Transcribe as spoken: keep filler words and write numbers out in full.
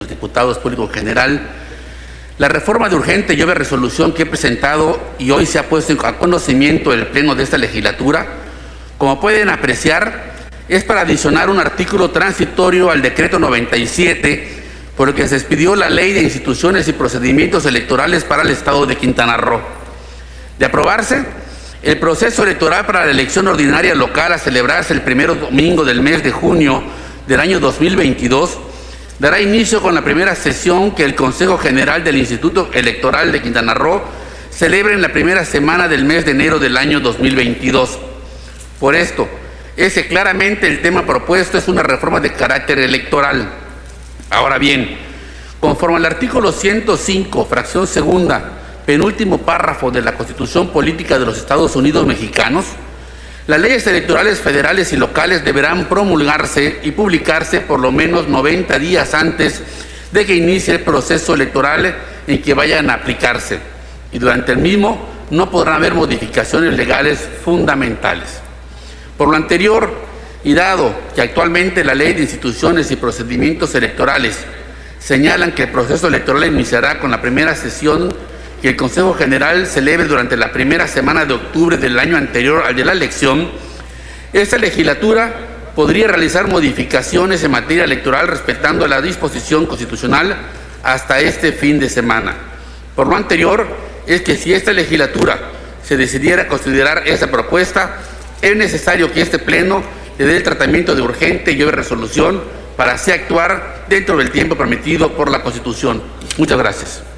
Diputados, público general, la reforma de urgente y obvia resolución que he presentado y hoy se ha puesto en conocimiento del Pleno de esta legislatura, como pueden apreciar, es para adicionar un artículo transitorio al decreto noventa y siete, por el que se expidió la Ley de Instituciones y Procedimientos Electorales para el Estado de Quintana Roo. De aprobarse, el proceso electoral para la elección ordinaria local a celebrarse el primer domingo del mes de junio del año dos mil veintidós dará inicio con la primera sesión que el Consejo General del Instituto Electoral de Quintana Roo celebre en la primera semana del mes de enero del año dos mil veintidós. Por esto, es que claramente el tema propuesto es una reforma de carácter electoral. Ahora bien, conforme al artículo ciento cinco, fracción segunda, penúltimo párrafo de la Constitución Política de los Estados Unidos Mexicanos, las leyes electorales federales y locales deberán promulgarse y publicarse por lo menos noventa días antes de que inicie el proceso electoral en que vayan a aplicarse, y durante el mismo no podrán haber modificaciones legales fundamentales. Por lo anterior, y dado que actualmente la Ley de Instituciones y Procedimientos Electorales señalan que el proceso electoral iniciará con la primera sesión que el Consejo General celebre durante la primera semana de octubre del año anterior al de la elección, esta legislatura podría realizar modificaciones en materia electoral respetando la disposición constitucional hasta este fin de semana. Por lo anterior, es que si esta legislatura se decidiera considerar esta propuesta, es necesario que este Pleno le dé el tratamiento de urgente y obvia resolución para así actuar dentro del tiempo permitido por la Constitución. Muchas gracias.